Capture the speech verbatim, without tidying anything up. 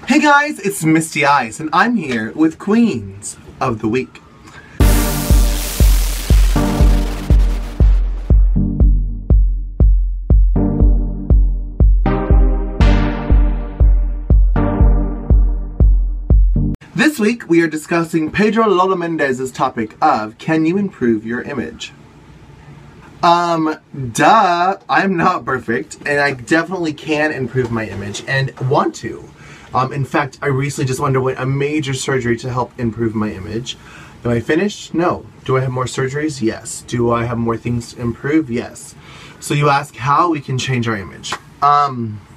Hey guys, it's Misty Eyez, and I'm here with Queens of the Week. This week we are discussing Pedro Lola Mendez's topic of, can you improve your image? Um, duh, I'm not perfect, and I definitely can improve my image, and want to. Um, in fact, I recently just underwent a major surgery to help improve my image. Am I finished? No. Do I have more surgeries? Yes. Do I have more things to improve? Yes. So you ask how we can change our image. Um,